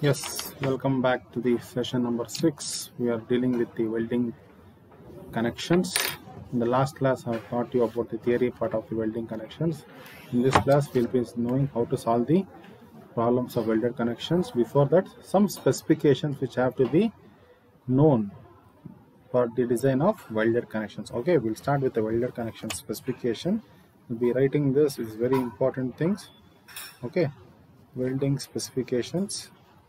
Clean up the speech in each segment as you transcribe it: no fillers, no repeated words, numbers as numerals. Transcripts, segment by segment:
Yes, welcome back to the session number 6. We are dealing with the welding connections. In the last class, I taught you about the theory part of the welding connections. In this class, we'll be knowing how to solve the problems of welded connections. Before that, some specifications which have to be known for the design of welded connections. Okay, we'll start with the welded connection specification. We'll be writing this is very important things. Okay, welding specifications.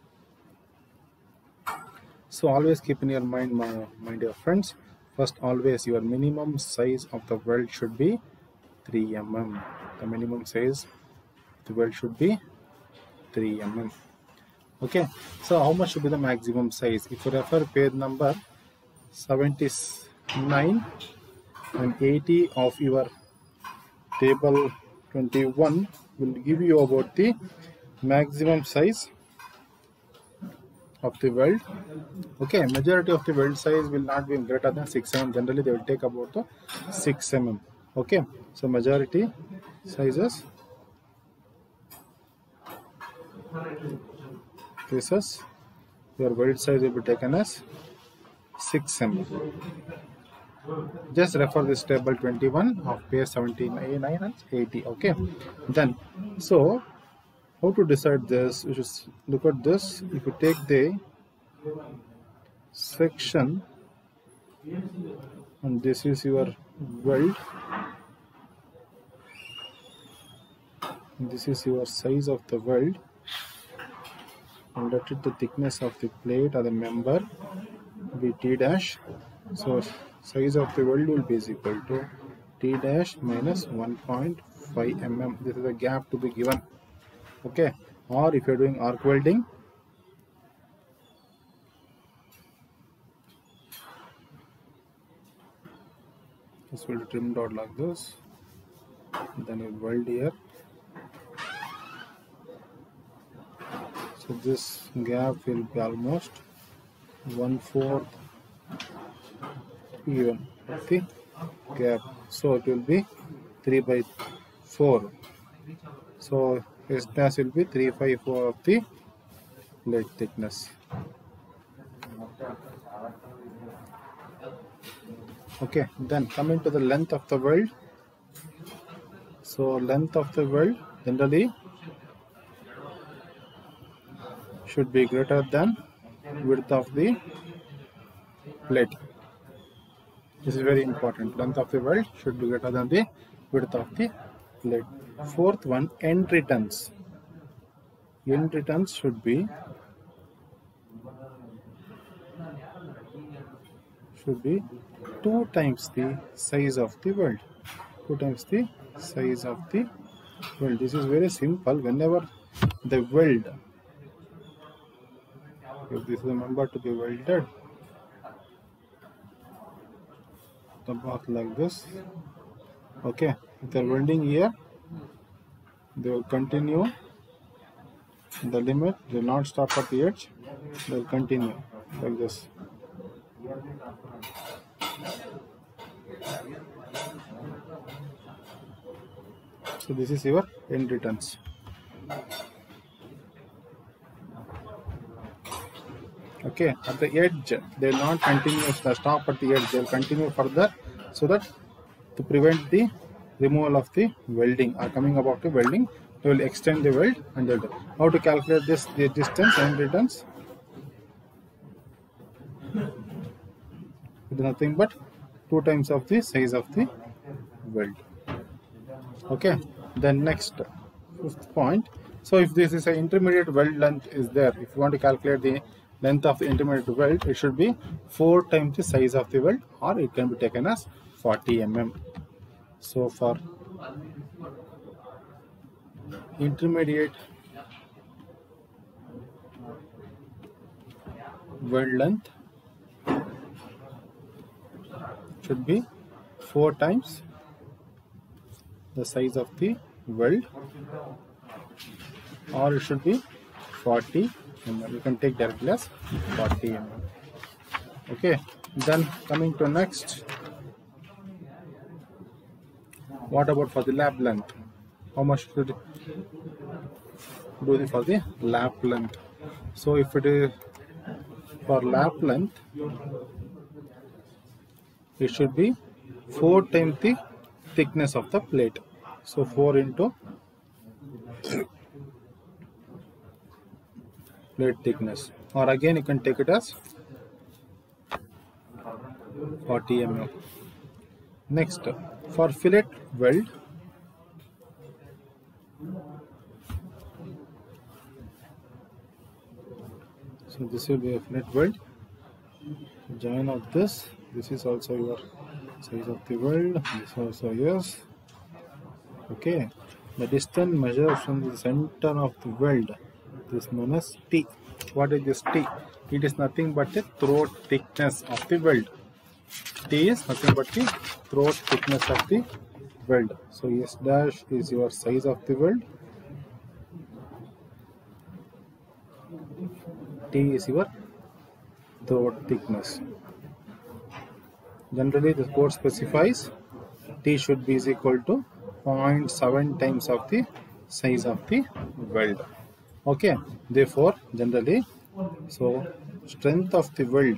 So always keep in your mind, my dear friends, first always your minimum size of the weld should be 3 mm. The minimum size of the weld should be 3 mm. Okay, so how much should be the maximum size? If you refer page number 79 and 80 of your table 21 will give you about the maximum size of the weld. Okay, majority of the weld size will not be greater than 6 mm. Generally they will take about the 6 mm. Okay, so majority sizes, cases, your weld size will be taken as 6 mm. Just refer this table 21 of page 79 and 80. Okay, then so how to decide this? You should look at this. If you take the section and this is your weld, this is your size of the weld, and let it the thickness of the plate or the member be T dash. So size of the weld will be equal to T dash minus 1.5 mm. This is the gap to be given. Okay, or if you're doing arc welding, this will be trimmed out like this, then you weld here. So this gap will be almost 1/4 even of the gap, so it will be 3/4. So S dash will be 3/4 of the plate thickness. Okay, then coming to the length of the weld. So length of the weld generally should be greater than width of the plate. This is very important. Length of the weld should be greater than the width of the plate. Fourth one, end returns. End returns should be 2 times the size of the weld. 2 times the size of the weld. This is very simple. Whenever the weld, if this is a member to be welded, the path like this. Okay, if they are welding here, they will continue the limit. They will not stop at the edge. They will continue like this. So this is your end returns. Okay, at the edge they will not continue stop at the edge. They will continue further, so that to prevent the removal of the welding or coming above the welding, they will extend the weld and they'll do. How to calculate this? The distance and returns. It is nothing but 2 times of the size of the weld. Okay, then next, fifth point. So if this is an intermediate weld length is there, if you want to calculate the length of the intermediate weld, it should be 4 times the size of the weld, or it can be taken as 40 mm. So for intermediate weld length should be 4 times the size of the weld, or it should be 40 mm. You can take directly as 40 mm. Okay, then coming to next, what about for the lap length? How much should do for the lap length? So if it is for lap length, it should be 4 times the thickness of the plate. So 4 into plate thickness, or again you can take it as 40 mm. Next, for fillet weld, so this will be a fillet weld. Join of this. This is also your size of the weld. This also yes. Okay. The distance measured from the center of the weld is known as T. What is this T? It is nothing but the throat thickness of the weld. T is nothing but the throat thickness of the weld. So S dash is your size of the weld. T is your throat thickness. Generally, the code specifies T should be is equal to 0.7 times of the size of the weld. Okay. Therefore, generally, so strength of the weld,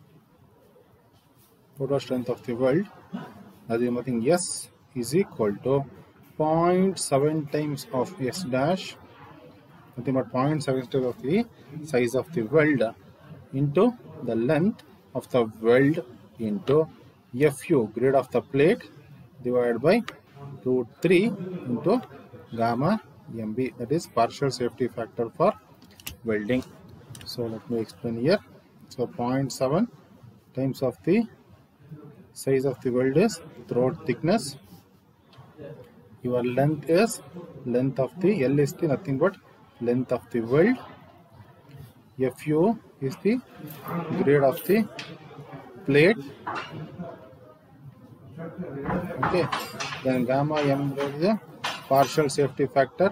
total strength of the weld, that is nothing S is equal to 0.7 times of S dash, nothing but 0.7 times of the size of the weld into the length of the weld into FU, grade of the plate, divided by √3 into gamma MB, that is partial safety factor for welding. So let me explain here. So 0.7 times of the size of the weld is throat thickness. Your length is length of the L is the nothing but length of the weld. FU is the grade of the plate. Okay. Then gamma M is the partial safety factor.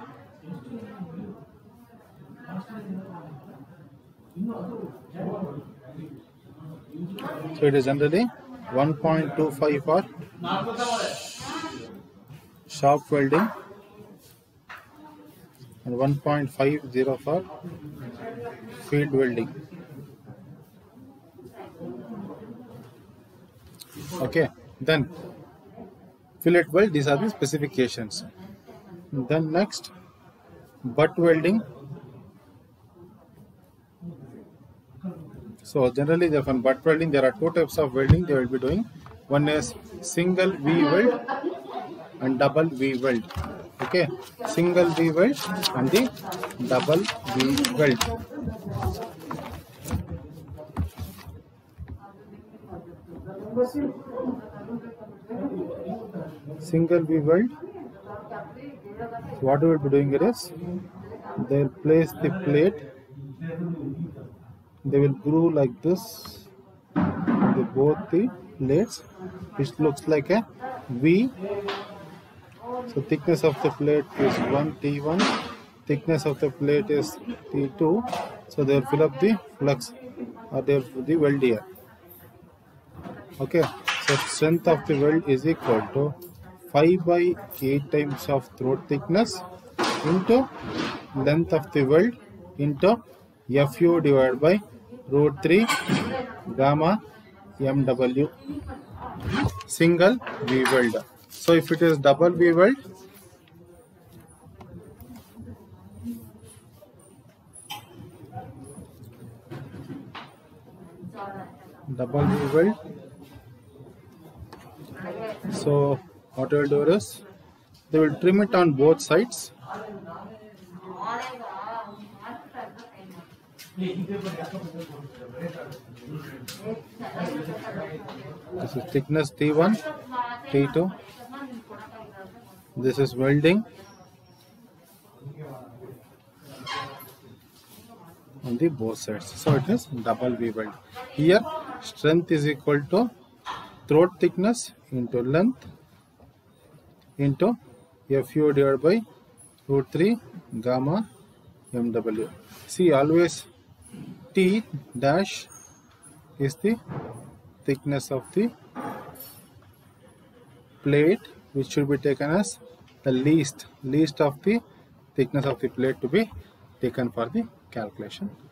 So it is generally 1.25 for sharp welding and 1.50 for field welding. Okay, then fillet weld, these are the specifications. Then next, butt welding. So generally, for butt welding, there are two types of welding they will be doing. One is single V weld and double V weld. Okay, single V weld and the double V weld. Single V weld. So what we will be doing is, they will place the plate. They will groove like this. Both the plates, which looks like a V. So thickness of the plate is 1 T1. Thickness of the plate is T2. So they will fill up the flux, or they will put the weld here. Okay. So strength of the weld is equal to 5/8 times of throat thickness into length of the weld into FU divided by √3 gamma MW. Single V weld. So if it is double V weld, so what they will do is, they will trim it on both sides. This is thickness T1, T2. This is welding on the both sides. So it is double V weld. Here strength is equal to throat thickness into length into FU divided by √3 gamma MW. See, always T dash is the thickness of the plate, which should be taken as the least of the thickness of the plate to be taken for the calculation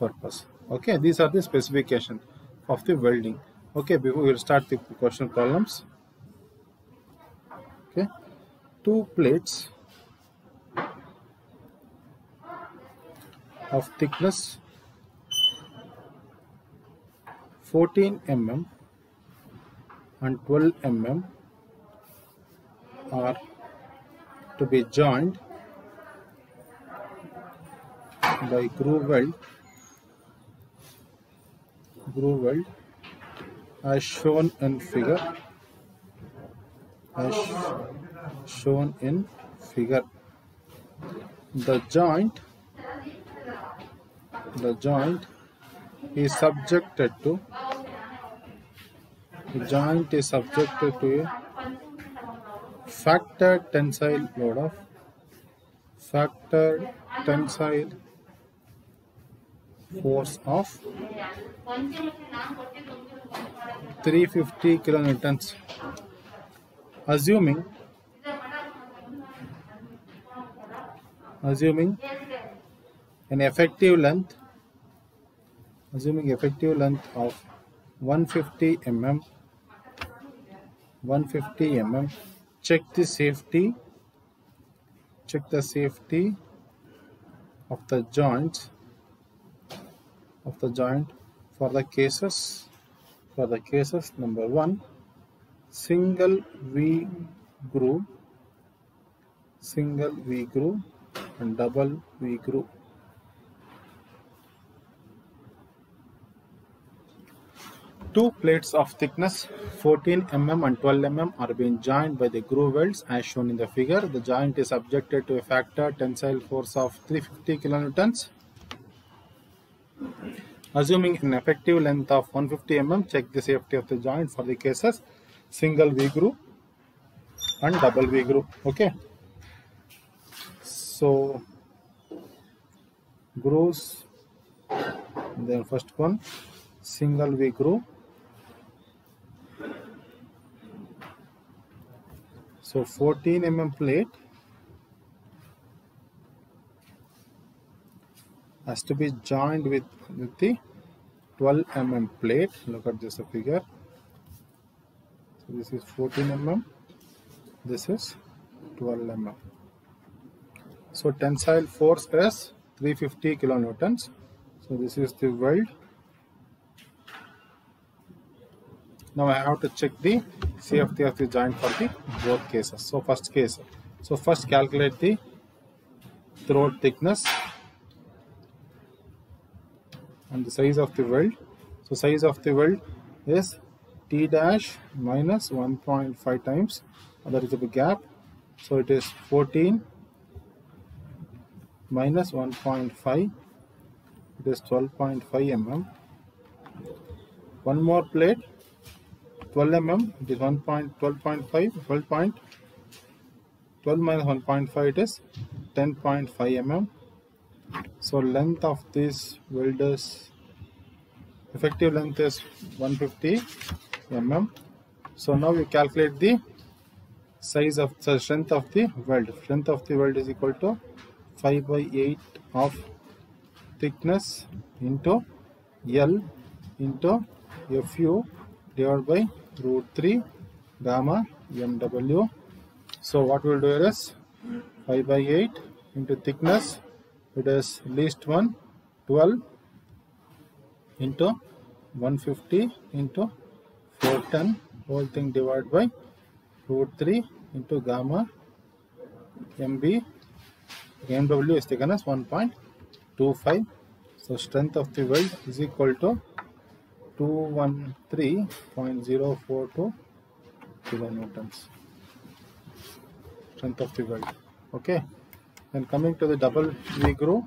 purpose. Okay, these are the specification of the welding. Okay, before we will start the question problems. Okay, two plates of thickness 14 mm and 12 mm are to be joined by groove weld as shown in figure. The joint is subjected to a factor tensile force of 350 kilonewtons, assuming an effective length of 150 mm. Check the safety of the joint for the cases. Number 1, single V groove and double V groove. Two plates of thickness 14 mm and 12 mm are being joined by the groove welds as shown in the figure. The joint is subjected to a factor tensile force of 350 kilonewtons. Assuming an effective length of 150 mm, check the safety of the joint for the cases single V groove and double V groove. Okay. So grooves, then first one, single V groove. So 14 mm plate has to be joined with the 12 mm plate. Look at this figure. So this is 14 mm, this is 12 mm. So tensile force is 350 kilonewtons. So this is the weld. Now I have to check the safety of the joint for the both cases. So first calculate the throat thickness and the size of the weld. So size of the weld is T dash minus 1.5 times. That is the gap. So it is 14 minus 1.5. It is 12.5 mm. One more plate, 12 mm. It is 12.5. 12 minus 1.5. It is 10.5 mm. So length of this weld is, effective length is 150 mm. So now we calculate the size of the strength of the weld. Strength of the weld is equal to 5/8 of thickness into L into Fu divided by √3 gamma mw. So what we will do is 5/8 into thickness, it is least one, 12 into 150 into 410, whole thing divided by √3 into gamma mw is taken as 1.25. So strength of the weld is equal to 213.042 kilonewtons. Strength of the weld. Okay. Then coming to the double V groove.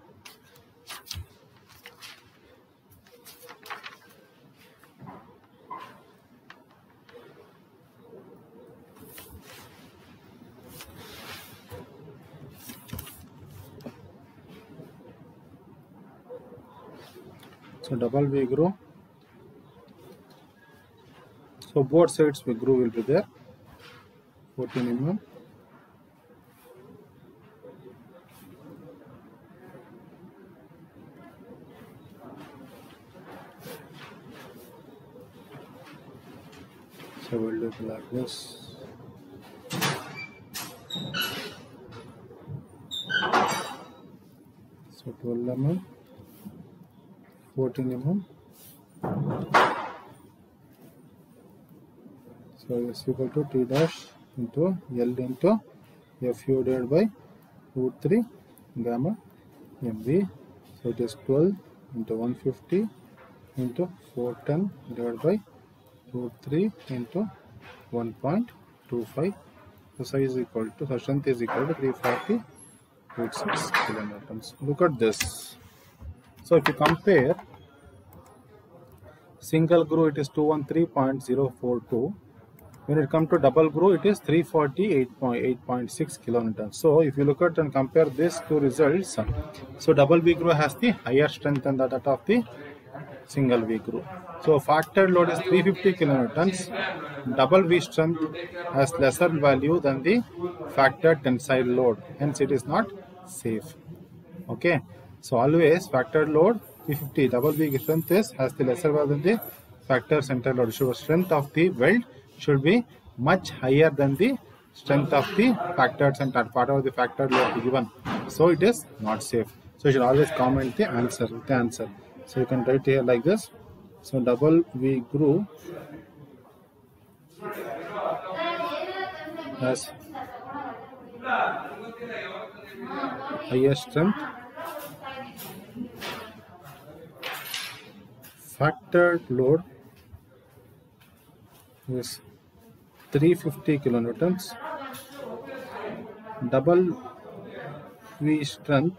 So double V groove. So both sides V groove will be there. 14 mm. So we'll do it like this. So 12 mm, 14 mm. So is equal to T dash into L into FU divided by root 3 gamma MV. So it is 12 into 150 into 410 divided by root 3 into 1.25. The size is equal to, the strength is equal to 340.6 kilonewtons. Look at this. So if you compare single groove, it is 213.042. When it comes to double groove, it is 348.6 kilonewtons. So if you look at and compare these two results, so double V groove has the higher strength than that of the single V groove. So factored load is 350 kilonewtons. Double V strength has lesser value than the factored tensile load. Hence it is not safe. Okay. So always factored load 350. Double V strength has the lesser value than the factor center load. So strength of the weld should be much higher than the strength of the factored center, part of the factored load given. So it is not safe. So you should always comment the answer with the answer. So you can write here like this. So double V groove has higher strength, factored load is 350 kilonewtons, double V strength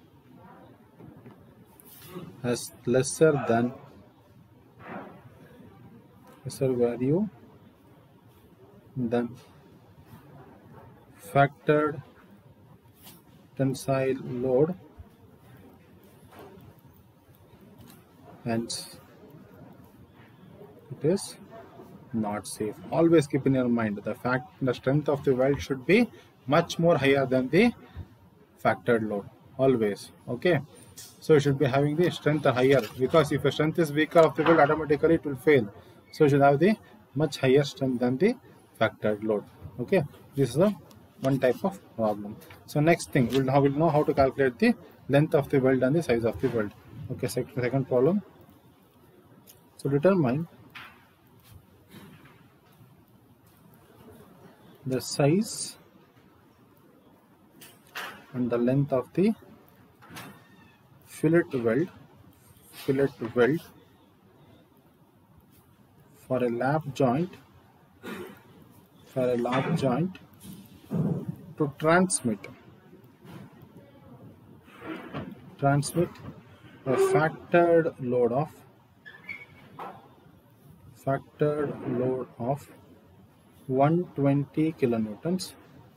has lesser value than factored tensile load, hence it is not safe. Always keep in your mind the strength of the weld should be much more higher than the factored load. Always. Okay. So you should be having the strength higher, because if the strength is weaker of the weld, automatically it will fail. So you should have the much higher strength than the factored load. Okay. This is the one type of problem. So next thing, we'll know how to calculate the length of the weld and the size of the weld. Okay. Second problem. So determine the size and the length of the fillet weld for a lap joint to transmit a factored load of 120 kilonewtons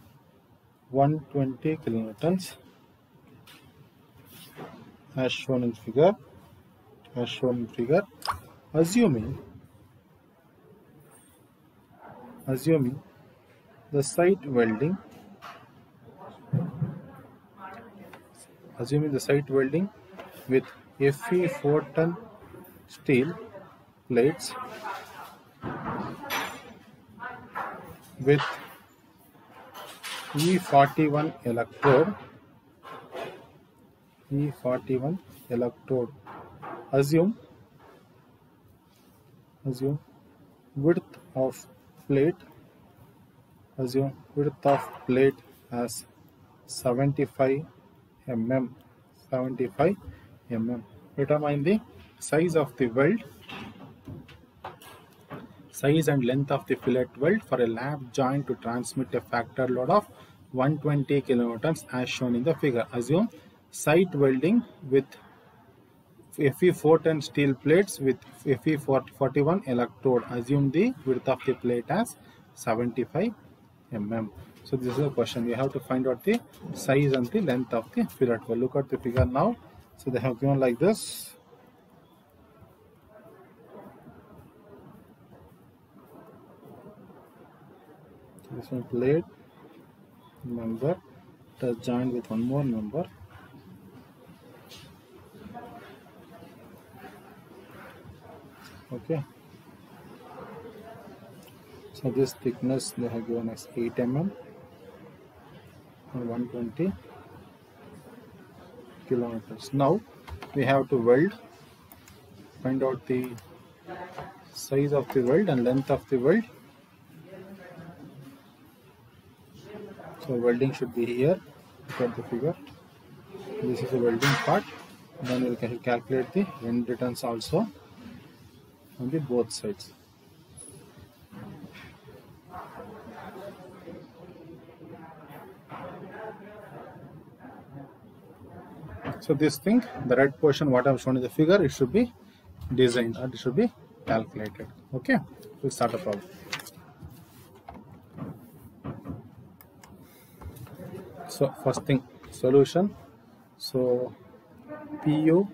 as shown in figure, assuming the site welding with Fe410 steel plates with E41 electrode. Assume width of plate as 75 mm. Determine the size of the weld, size and length of the fillet weld for a lap joint to transmit a factor load of 120 kilonewtons as shown in the figure. Assume site welding with Fe410 steel plates with Fe41 electrode. Assume the width of the plate as 75 mm. So this is a question. We have to find out the size and the length of the fillet weld. Look at the figure now. So they have given like this. This one plate member is joined with one more member. Okay. So this thickness they have given as 8 mm or 120 kilonewtons. Now we have to weld. Find out the size of the weld and length of the weld. So welding should be here. Look at the figure. This is the welding part. Then we will calculate the end returns also on the both sides. So this thing, the red portion, what I have shown in the figure, it should be designed or it should be calculated. Okay, we'll start the problem. So first thing, solution. So PU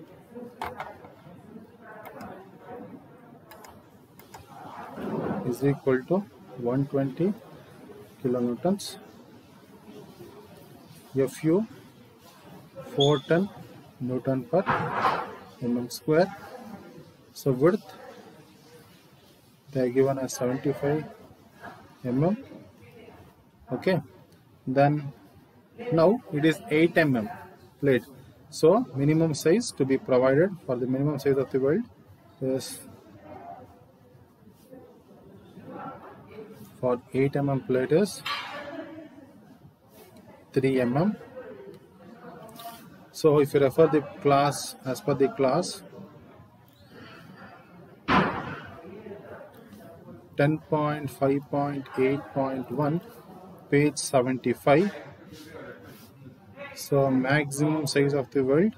is equal to 120 kilonewtons, FU 410 Newton per mm square. So width they are given as 75 mm. Okay, then now it is 8 mm plate. So minimum size to be provided for the minimum size of the weld is for 8 mm plate is 3 mm. So if you refer the class, as per the class 10.5.8.1 page 75, so maximum size of the weld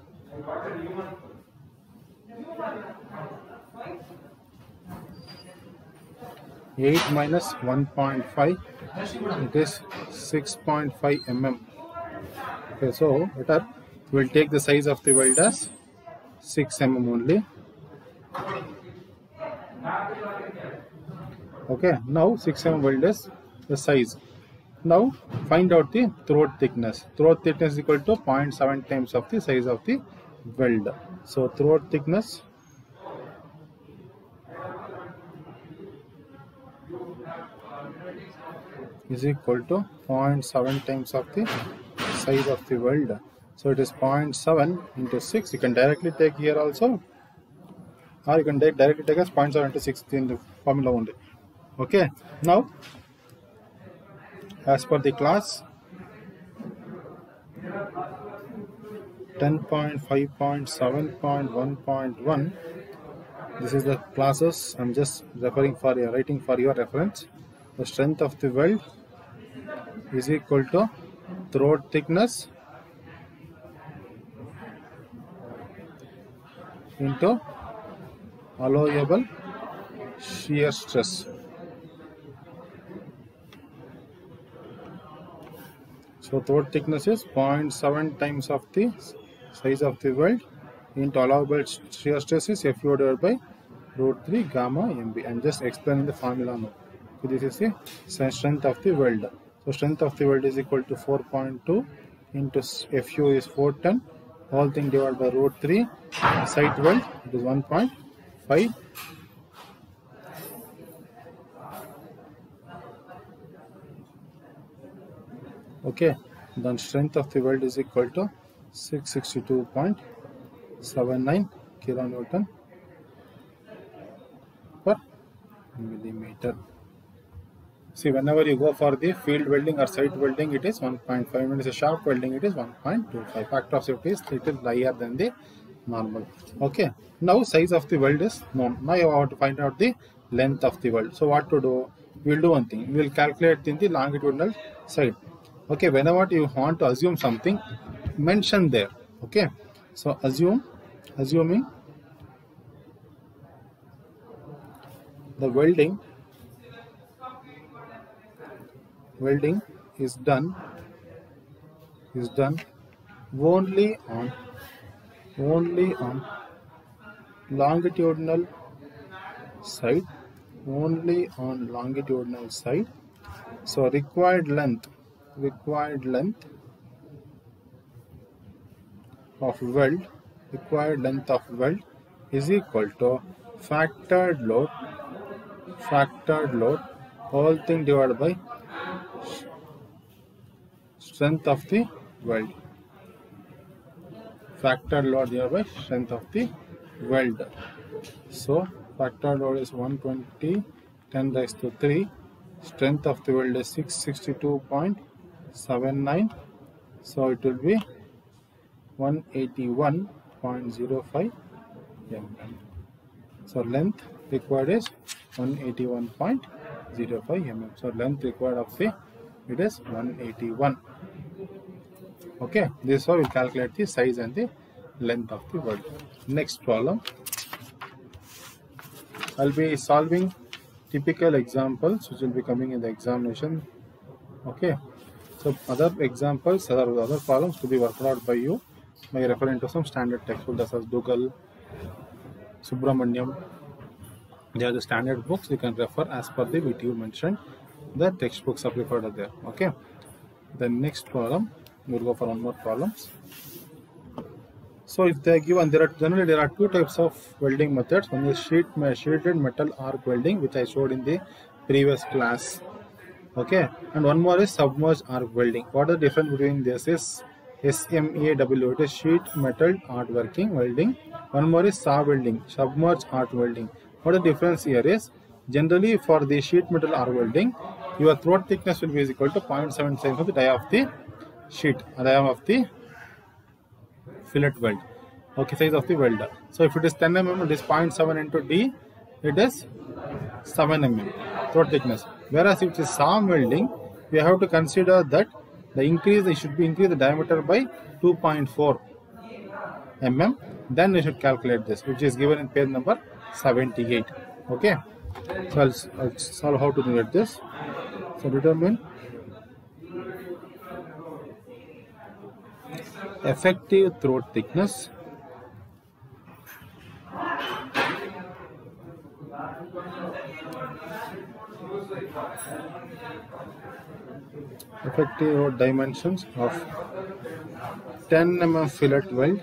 (8 minus 1.5), it is 6.5 mm. Okay, so better we'll take the size of the weld as 6 mm only. Okay, now 6 mm weld is the size. Now find out the throat thickness. Throat thickness is equal to 0.7 times of the size of the weld. So throat thickness is equal to 0.7 times of the size of the weld. So it is 0.7 into 6. You can directly take here also, or you can directly take as 0.7 into 6 in the formula only. Okay, now as per the class 10.5.7.1.1, this is the classes. I'm just referring for your writing for your reference. The strength of the weld is equal to throat thickness into allowable shear stress. So throat thickness is 0.7 times of the size of the weld into allowable shear stress is FU divided by √3 gamma MB. I'm just explaining the formula now. So this is the strength of the weld. So strength of the weld is equal to 4.2 into FU is 410, whole thing divided by √3. Side weld, it is 1.5. Okay, then strength of the weld is equal to 662.79 kilonewton per millimeter. See, whenever you go for the field welding or site welding, it is 1.5. When it is a shaft welding, it is 1.25. Factor of safety is little higher than the normal. Okay, now size of the weld is known. Now you have to find out the length of the weld. So what to do? We will do one thing. We will calculate in the longitudinal side. Okay, whenever you want to assume something, mention there. Okay, so assuming the welding is done only on longitudinal side, so required length of weld is equal to factored load whole thing divided by strength of the weld. Factored load divided by strength of the weld. So factored load is 120 10 raised to 3. Strength of the weld is 662.79. So it will be 181.05 mm. So length required is 181.05 mm. So length required of the it is 181. Okay, this is how we calculate the size and the length of the weld. Next problem. I'll be solving typical examples which will be coming in the examination. Okay, so other examples, other problems to be worked out by you by referring to some standard textbooks such as Dougal, Subramaniam. They are the standard books. You can refer as per the VTU mentioned. The textbooks are preferred there. Okay. The next problem, we'll go for one more problems. So if they are given, generally there are two types of welding methods. One is sheeted metal arc welding, which I showed in the previous class. Okay, and one more is submerged arc welding. What is the difference between this is SMAW, it is sheet metal arc welding. One more is SAW welding, submerged arc welding. What the difference here is, generally for the sheet metal arc welding, your throat thickness will be equal to 0.7 times of the dia of the sheet, diameter of the fillet weld. Okay, size of the welder. So if it is 10 mm, it is 0.7 into D, it is 7 mm throat thickness. Whereas if it is SAW welding, we have to consider that it should be increase the diameter by 2.4 mm. Then we should calculate this, which is given in page number 78. Okay, so I'll solve how to do this. So determine effective throat thickness effective dimensions of 10 mm fillet weld,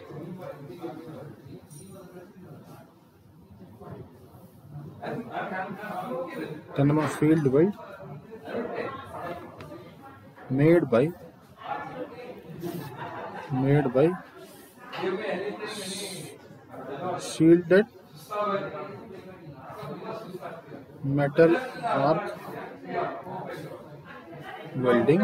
10 mm field weld made by shielded metal arc welding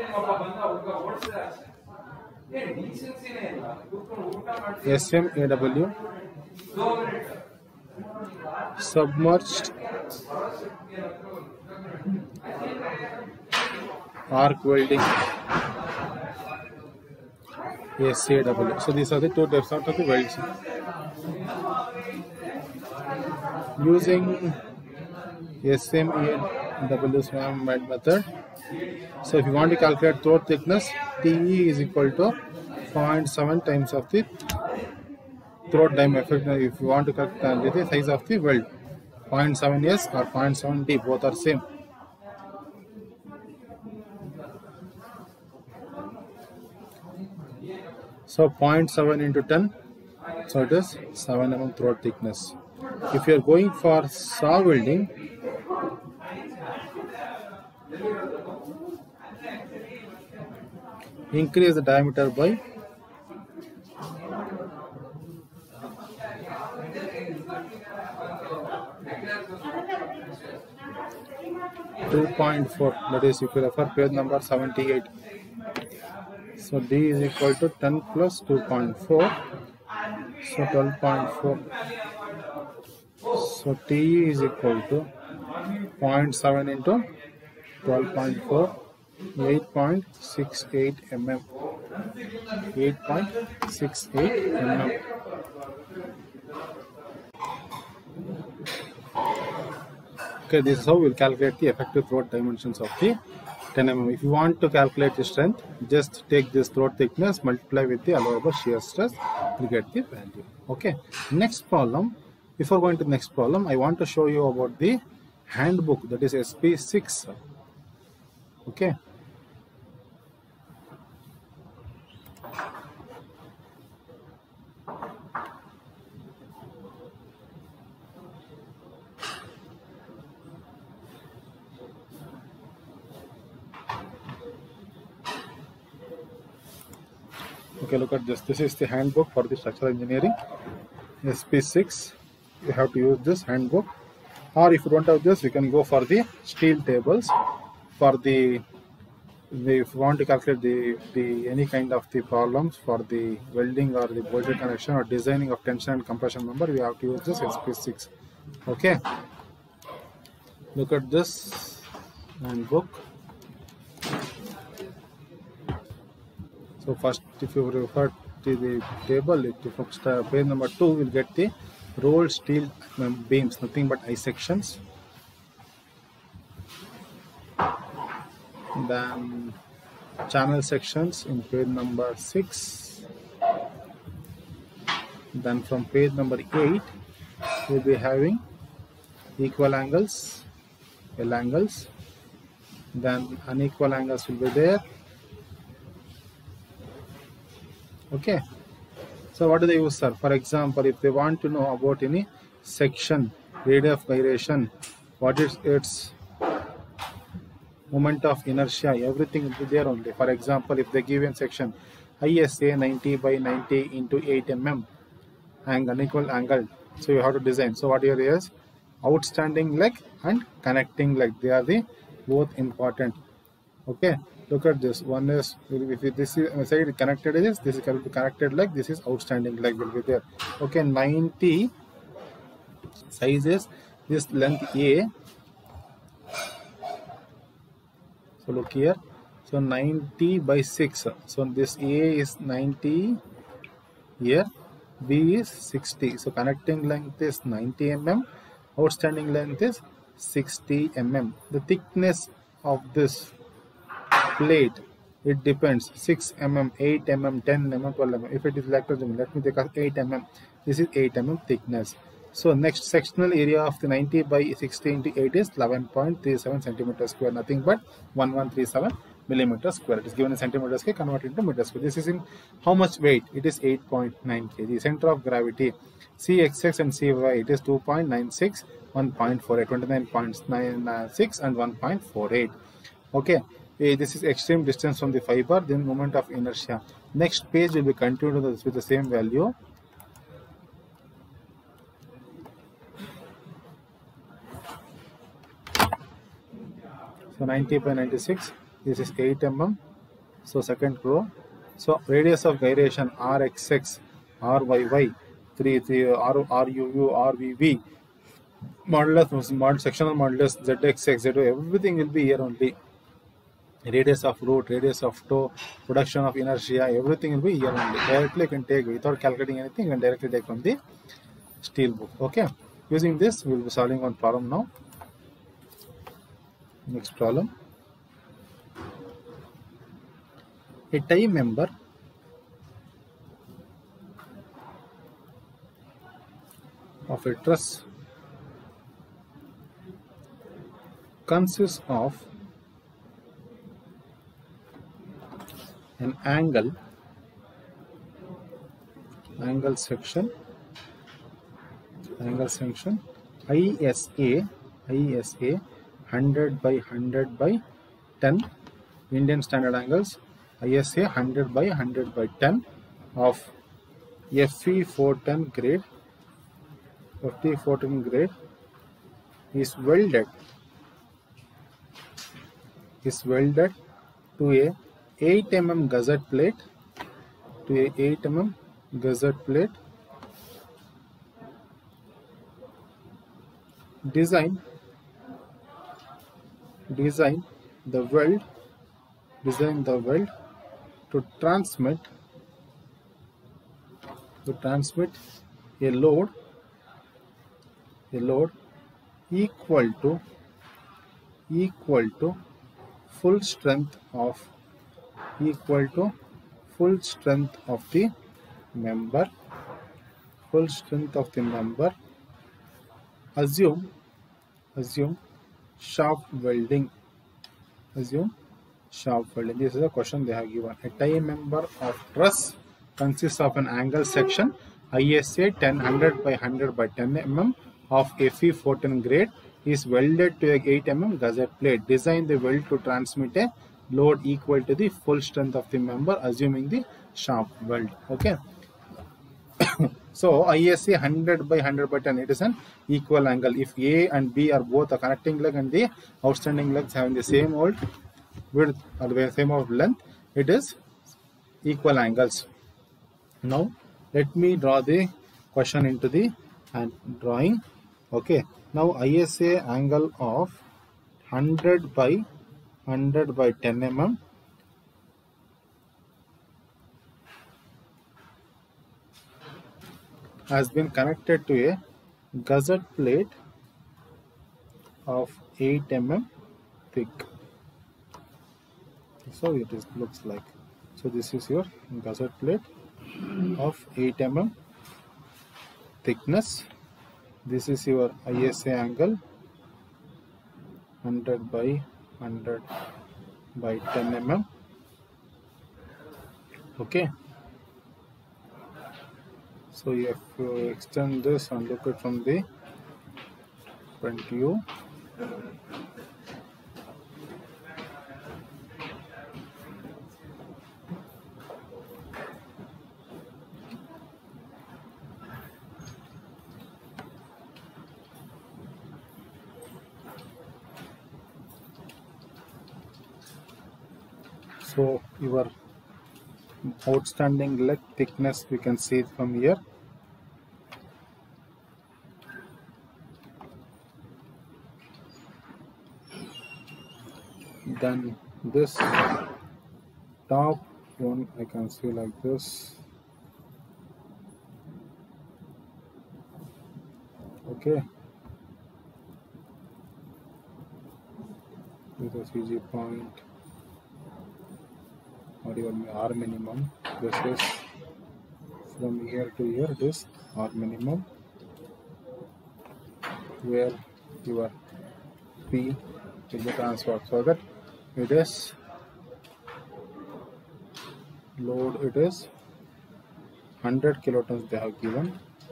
SMAW, submerged arc welding SAW. So these are the two types of the welds. Using SMAW SWAM method. So if you want to calculate throat thickness, TE is equal to 0.7 times of the throat diameter. If you want to calculate the size of the weld, 0.7 S or 0.7 D, both are same. So 0.7 into 10, so it is 7 mm throat thickness. If you are going for SAW welding, increase the diameter by 2.4, that is if you refer page number 78. So D is equal to 10 plus 2.4, so 12.4. So TE is equal to 0.7 into 12.4, 8.68 mm. 8.68 mm. Okay, this is how we will calculate the effective throat dimensions of the 10 mm. If you want to calculate the strength, just take this throat thickness, multiply with the allowable shear stress, you get the value. Okay, next problem. Before going to the next problem, I want to show you about the handbook, that is SP6. Okay. Okay, look at this. This is the handbook for the structural engineering, SP6. You have to use this handbook, or if you don't have this, you can go for the steel tables. For the if you want to calculate the any kind of the problems for the welding or the bolted connection or designing of tension and compression member, we have to use this SP6. Okay, look at this handbook. So first, if you refer to the table, if page number 2, will get the rolled steel beams, nothing but I sections. Then channel sections in page number 6. Then from page number 8, we'll be having equal angles, L angles. Then unequal angles will be there. Okay, so what do they use, sir? For example, if they want to know about any section, radius of gyration, what is its moment of inertia, everything will be there only. For example, if they give in section ISA 90 by 90 into 8 mm and unequal angle, so you have to design. So what here is outstanding leg and connecting leg, they are the both important. Okay, look at this. One is, if this is side connected is this is connected leg, this is outstanding leg will be there. Okay, 90 size is this length A. So look here, so 90 by 6. So this A is 90 here, B is 60. So connecting length is 90 mm, outstanding length is 60 mm. The thickness of this plate, it depends, 6 mm, 8 mm, 10 mm, 12 mm. If it is like, let me take 8 mm. This is 8 mm thickness. So next sectional area of the 90 by 60 into 8 is 11.37 centimeter square, nothing but 1137 millimeter square. It is given in centimeter square, converted into meter square. This is in how much weight? It is 8.9 kg. Center of gravity, CXX and CY, it is 2.96, 1.48, 29.96 and 1.48. Okay, this is extreme distance from the fiber, then moment of inertia. Next page will be continued with the same value. So 90 by 96, this is 8 mm. So second row. So radius of gyration RXX, RYY, 3, RUU, RVV, modulus, sectional modulus, ZXX, ZO, everything will be here only. Radius of root, radius of toe, production of inertia, everything will be here only. Directly you can take, without calculating anything, you can directly take from the steel book. Okay, using this we will be solving one problem now. Next problem. A tie member of a truss consists of an angle section ISA 100 by 100 by 10 Indian standard angles, ISA 100 by 100 by 10 of FE 410 grade. FE 410 grade is welded to a 8 mm gusset plate, Design the weld to transmit a load equal to full strength of the member. Assume shaft welding. This is a question they have given. A tie member of truss consists of an angle section ISA 100 by 100 by 10 mm of FE 410 grade is welded to a 8 mm gusset plate. Design the weld to transmit a load equal to the full strength of the member, assuming the sharp weld. Okay. So ISA 100 by 100 by 10, it is an equal angle. If A and B are both a connecting leg and the outstanding legs having the same old width or the same old length, it is equal angles. Now let me draw the question into the drawing. Okay. Now ISA angle of 100 by 10 mm has been connected to a gusset plate of 8 mm thick. So it looks like. So this is your gusset plate of 8 mm thickness. This is your ISA angle 100 by 10 mm. Okay. So if you extend this and look at from the front view, so your outstanding leg thickness we can see it from here. Then this top one I can see like this. Okay. With a CG point or your R minimum. This is from here to here, this R minimum, where your P will be transferred, so that it is load, it is 100 kilotons they have given.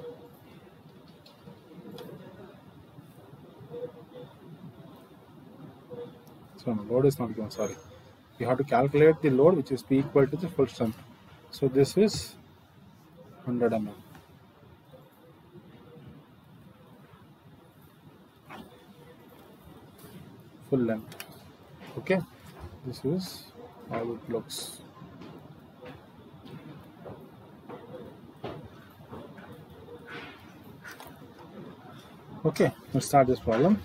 So no, load is not given, sorry. You have to calculate the load, which is P equal to the full strength. So this is 100 mm. Full length. Okay. This is how it looks. Okay, let's start this problem.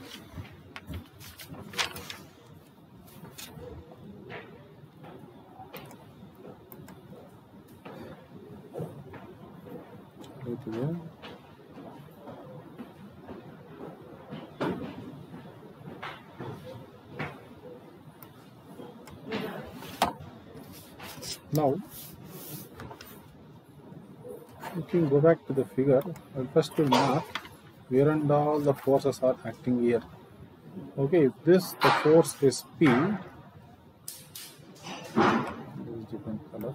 Now, you can go back to the figure. First to mark where and all the forces are acting here. Okay, if this the force is P, this is different color.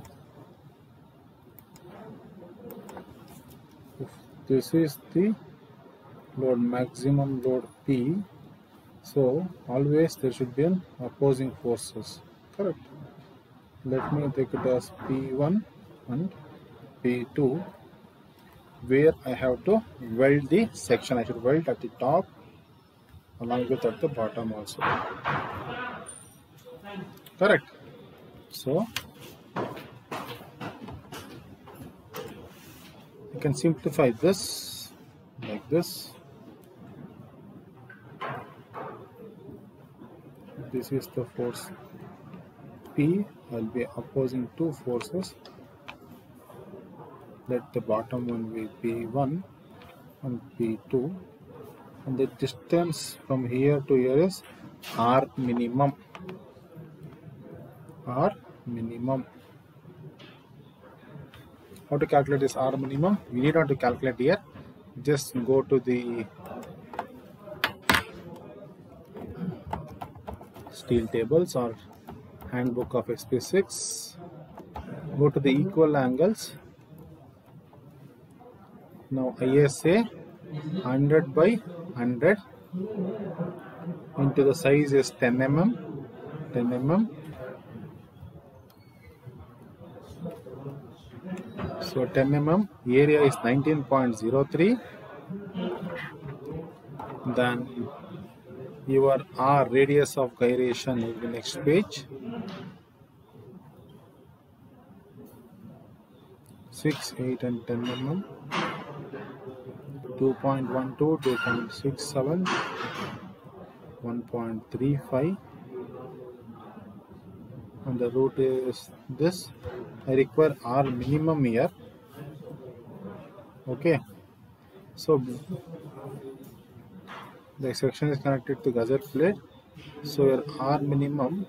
If this is the load, maximum load P, so always there should be an opposing forces. Correct. Let me take it as P1 and P2, where I have to weld the section. I should weld at the top along with at the bottom also. Correct. So you can simplify this like this. This is the force P. I will be opposing two forces. Let the bottom one be P1 and P2, and the distance from here to here is R minimum. R minimum. How to calculate this R minimum? We need not to calculate here. Just go to the steel tables or handbook of SP6. Go to the equal angles. Now ISA 100 by 100 into the size is 10 mm. So 10 mm, area is 19.03. Then your R, radius of gyration, is the next page. 6, 8 and 10 mm. 2.12, 2.67, 1.35, and the root is this. I require R minimum here. Okay, so the section is connected to gusset plate, so your R minimum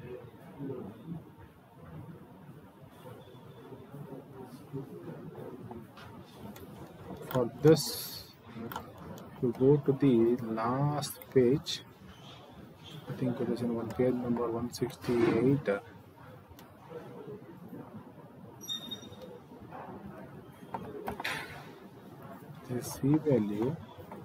for this, you go to the last page. I think it is in one page number 168. The C value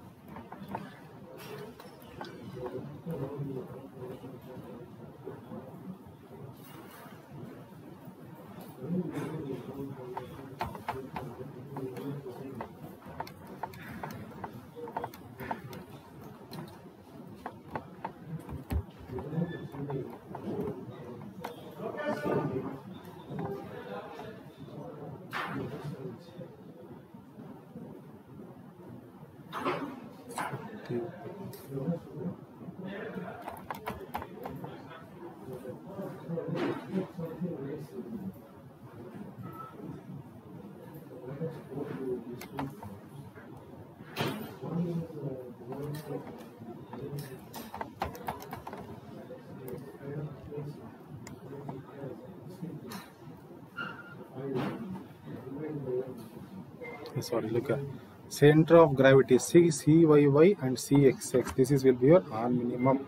look at center of gravity CYY and CXX. This is will be your R minimum.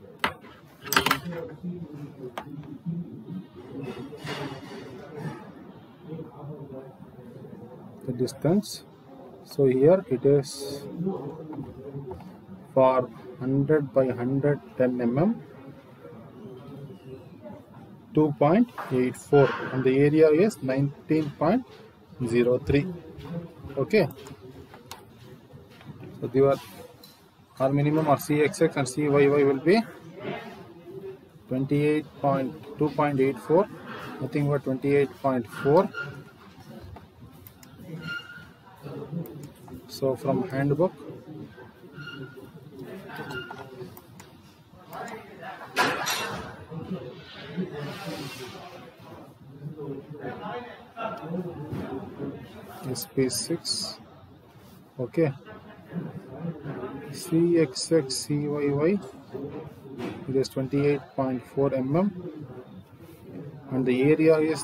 The distance. So here it is for 100 by 100 10 mm, 2.84, and the area is 19.03. Okay, so the R minimum or CXX and CYY will be 28.2.84. I think we're 28.4. So from handbook, SP6. Okay, CXX CYY, it is 28.4 mm and the area is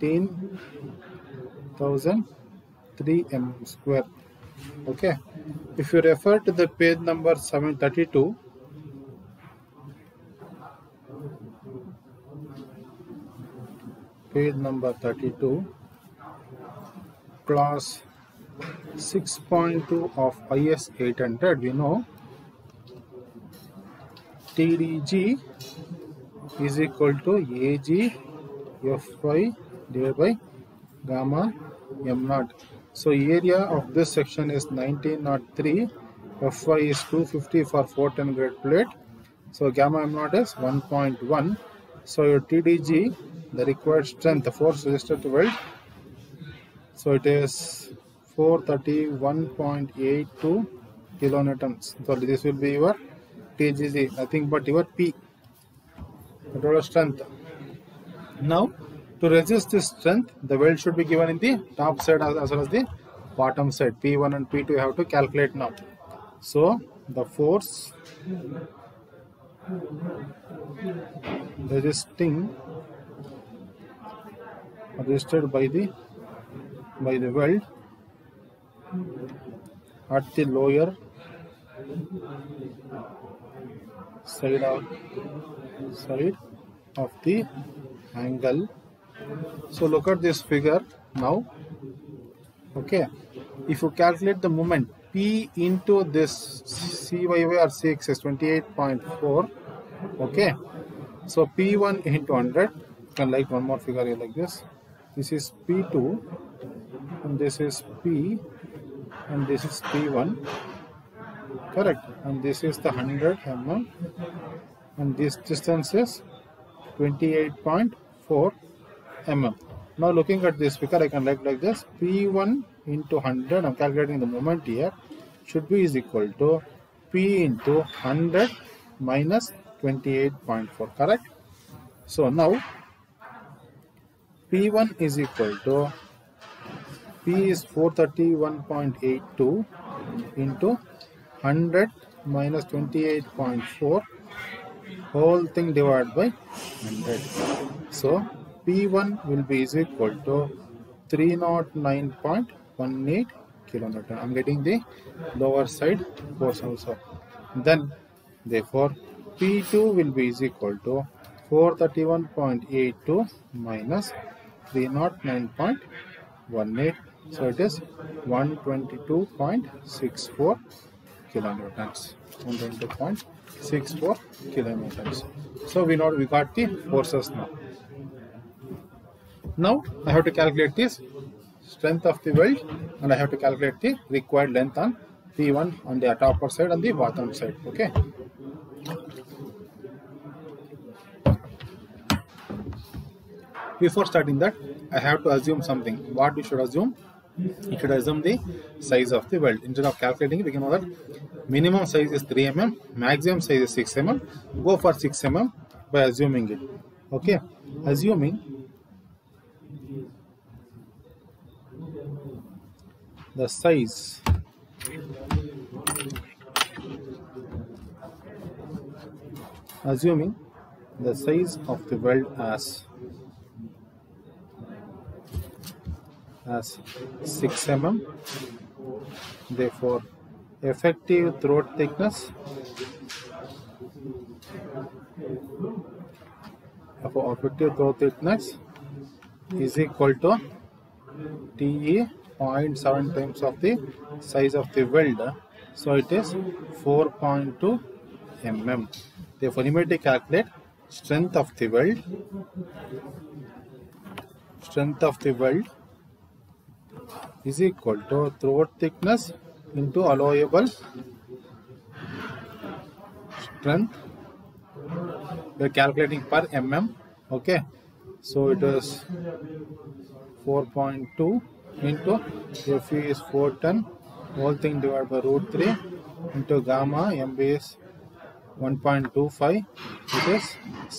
19,003 mm square. Okay, if you refer to the page number 732, page number 32, class 6.2 of IS 800, we know TDG is equal to AG Fy divided by gamma m0. So area of this section is 1903, Fy is 250 for 410 grade plate, so gamma m0 is 1.1. So your TDG, the required strength, the force resisted to weld, so it is 431.82 kilonewtons. So this will be your TGG, nothing but your P, the total strength. Now to resist this strength, the weld should be given in the top side as well as the bottom side. P1 and P2 you have to calculate now. So the force resisted by the weld at the lower side of the angle. So look at this figure now. Okay, if you calculate the moment P into this CYY or CX is 28.4. okay, so P1 into 100, you can like one more figure here like this. This is P2, and this is P, and this is P1, correct, and this is the 100 mm, and this distance is 28.4 mm. Now looking at this figure, I can write like this: P1 into 100, I'm calculating the moment here, should be is equal to P into 100 minus 28.4, correct? So now P1 is equal to, P is 431.82 into 100 minus 28.4 whole thing divided by 100. So P1 will be is equal to 309.18 kilonewton. I'm getting the lower side force also. Then therefore P2 will be is equal to 431.82 minus 309.18. So it is 122.64 kilonewtons. 122.64 kilonewtons. So we got the forces now. Now I have to calculate this strength of the weld, and I have to calculate the required length on P1 on the upper side and the bottom side. Okay. Before starting that, I have to assume something. What we should assume? You should assume the size of the weld. Instead of calculating, we can know that minimum size is 3 mm, maximum size is 6 mm. Go for 6 mm by assuming it. Okay, assuming the size of the weld as 6 mm. Therefore, effective throat thickness is equal to TE 0.7 times of the size of the weld. So it is 4.2 mm. Therefore, immediately calculate strength of the weld. Strength of the weld is equal to throat thickness into allowable strength. We are calculating per mm. Okay, so it is 4.2 into Fe is 410, whole thing divided by root 3 into gamma MB is 1.25. It is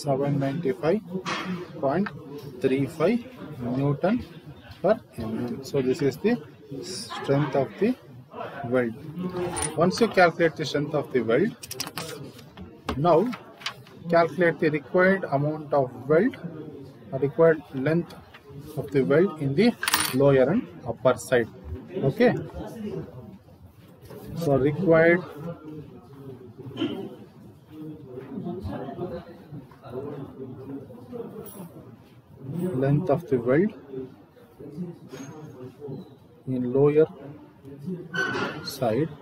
795.35 Newton per mm. So this is the strength of the weld. Once you calculate the strength of the weld, now calculate the required amount of weld, required length of the weld in the lower and upper side. Okay, so required length of the weld in lower side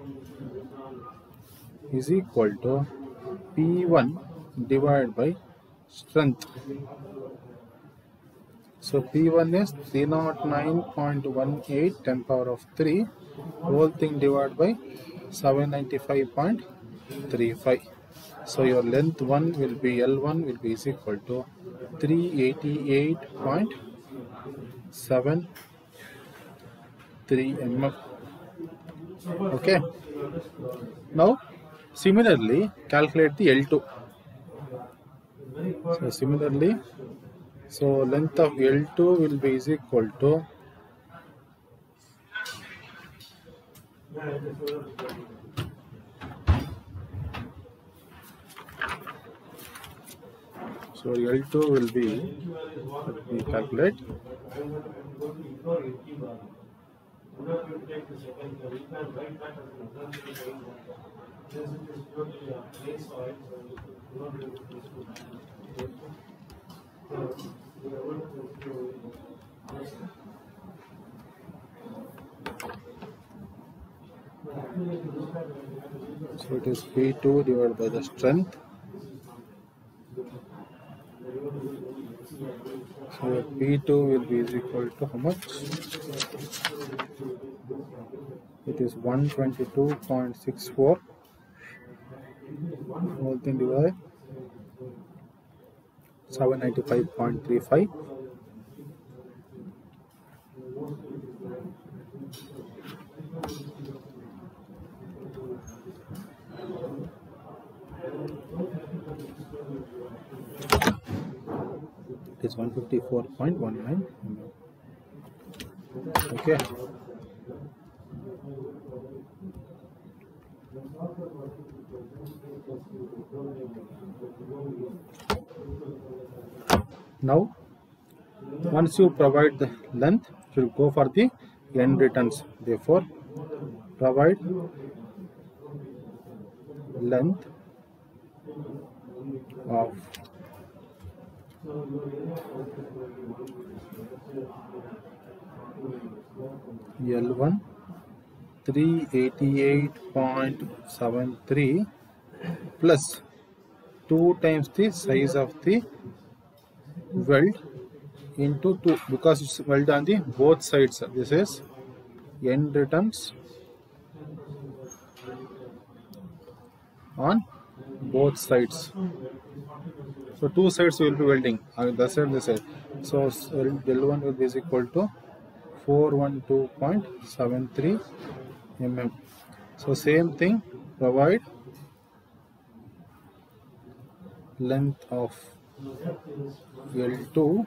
is equal to P1 divided by strength. So P1 is 309.18 10 power of 3 whole thing divided by 795.35. So your length 1 will be L1 will be is equal to 388.73 mm. Okay. Now similarly calculate the L2. So similarly, so length of L2 will be is equal to so L2 will be, let me calculate. So it is P2 divided by the strength So P2 will be is equal to how much? It is 122.64 whole thing divided 795.35. It is 154.19. Okay. Now, once you provide the length, you should go for the end returns. Therefore, provide length of L1 388.73 plus 2 times the size of the weld into 2, because it's weld on the both sides. This is end returns on both sides. So 2 sides will be welding, the side, this side. So L1 will be equal to 412.73 mm. So same thing, provide length of L2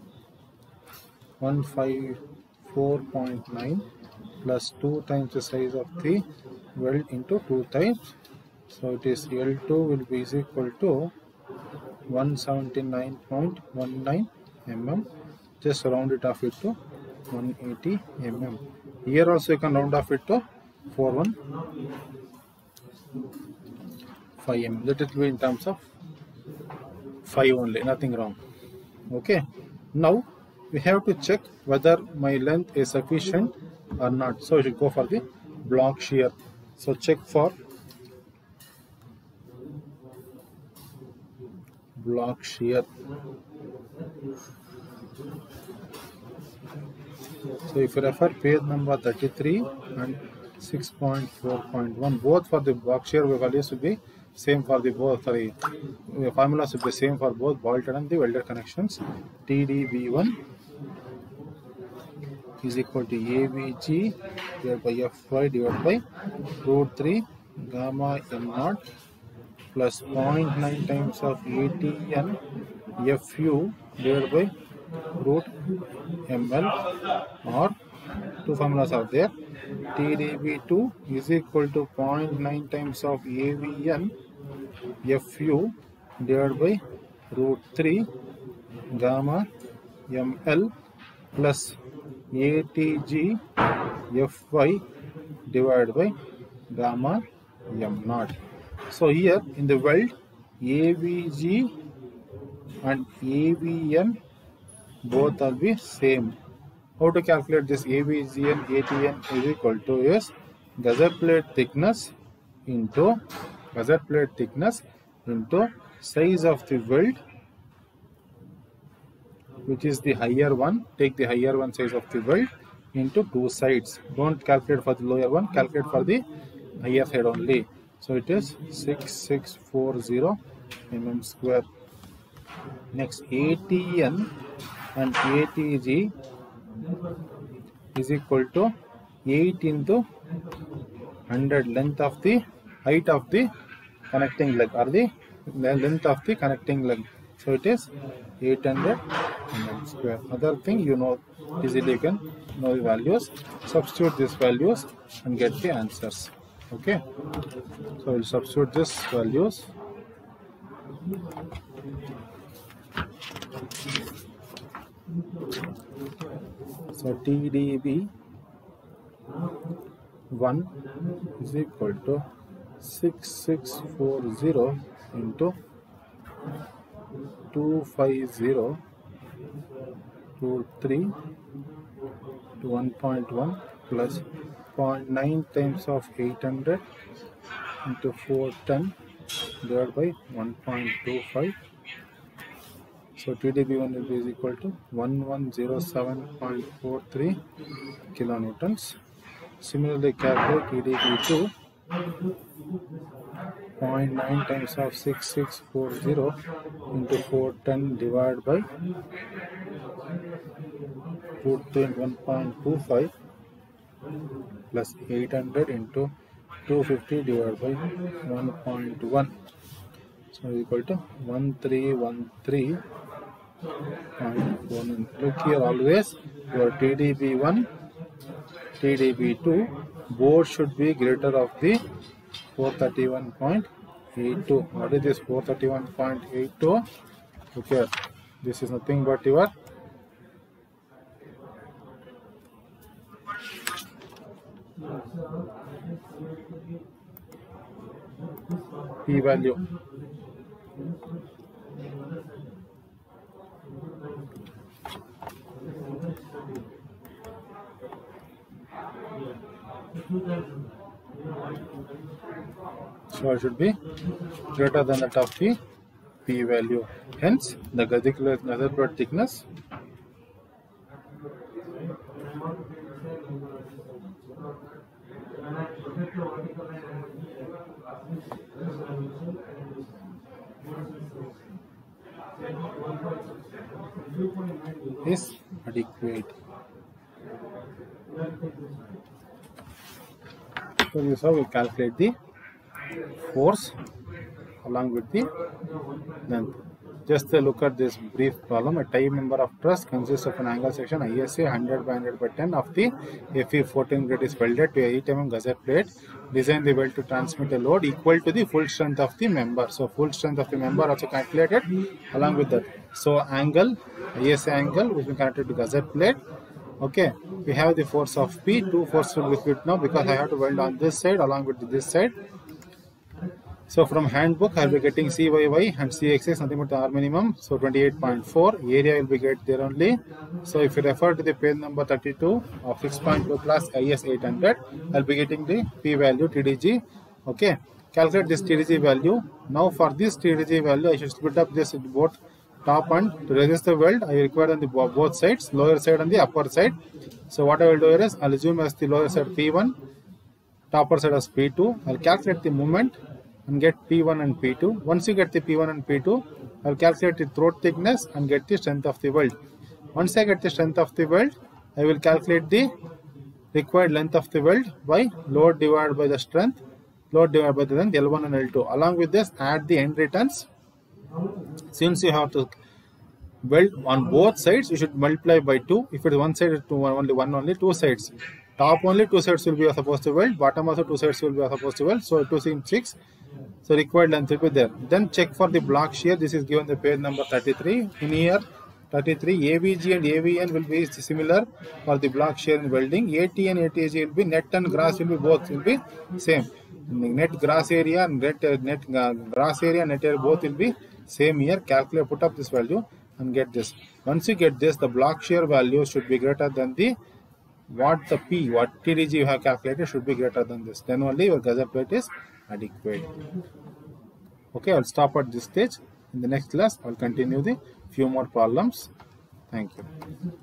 154.9 plus 2 times the size of the weld into 2 times. So it is L2 will be equal to 179.19 mm. Just round it off it to 180 mm. Here also you can round off it to 415 mm. Let it be in terms of 5 only, nothing wrong. Okay. Now we have to check whether my length is sufficient or not. So we should go for the block shear. So check for block shear. So if you refer page number 33 and 6.4.1, both for the block shear values will be same for the both. Sorry, the formulas will be same for both bolted and the welded connections. TDB1 is equal to AVG divided by Fy divided by root 3 gamma m0 plus 0.9 times of ATN FU divided by root ml, or two formulas are there. TDB2 is equal to 0.9 times of AVN FU divided by root 3 gamma ml plus ATG Fy divided by gamma m0. So here in the weld, AVG and AVN both will be same. How to calculate this? AVG and ATN is equal to is gusset plate thickness into size of the weld, which is the higher one. Take the higher one size of the weld into 2 sides. Don't calculate for the lower one, calculate for the higher side only. So it is 6640 mm square. Next, ATN and ATG is equal to 8 into 100, length of the height of the connecting leg, or the length of the connecting leg. So it is 800 mm square. Other thing, you know, easily you can know the values. Substitute these values and get the answers. Okay. So we'll substitute these values. So TDB 1 is equal to 6640 into 250 to 3 to 1.1 plus 0.9 times of 800 into 410 divided by 1.25. So TDB1 will be is equal to 1107.43 kilonewtons. Similarly, calculate TDB2, 0.9 times of 6640 into 410 divided by 1.25 plus 800 into 250 divided by 1.1. So equal to 1313.1. Look here, always your TDB1, TDB2 both should be greater of the 431.82. What is this 431.82? Look here, this is nothing but your P value. So it should be greater than that of the P value. Hence, the Gaussian thickness is adequate. So this is how we calculate the force along with the length. Just look at this brief problem. A tie member of truss consists of an angle section ISA 100 by 100 by 10 of the FE 14 grade is welded to a 8 mm gusset plate. Design the weld to transmit a load equal to the full strength of the member. So full strength of the member also calculated along with that. So angle, ISA angle which is connected to gusset plate. Okay, we have the force of P. Two forces will be fit now because I have to weld on this side along with this side. So from handbook, I will be getting CYY and CXX, nothing but the R minimum. So 28.4. Area will be get there only. So if you refer to the page number 32 of 6.2 plus IS 800, I will be getting the P value TDG. Okay, calculate this TDG value. Now for this TDG value, I should split up this into both top and to resist the weld. I require on the both sides, lower side and the upper side. So what I will do is I will assume as the lower side P1, upper side as P2. I will calculate the moment and get P1 and P2. Once you get the P1 and P2, I will calculate the throat thickness and get the strength of the weld. Once I get the strength of the weld, I will calculate the required length of the weld by load divided by the strength, load divided by the length L1 and L2. Along with this, add the end returns. Since you have to weld on both sides, you should multiply by 2. If it is one side, only two sides. Top only 2 sides will be supposed to weld, bottom also 2 sides will be supposed to weld. So 2 seems 6. So required length will be there. Then check for the block shear. This is given the page number 33. In here 33, AVG and AVN will be similar for the block shear in welding. AT and ATG will be net and gross will be both will be same. Net gross area and net gross area, net area both will be same here. Calculate, put up this value and get this. Once you get this, the block shear value should be greater than the what TDG you have calculated should be greater than this. Then only your gusset plate is adequate. Okay, I'll stop at this stage. In the next class, I'll continue the few more problems. Thank you.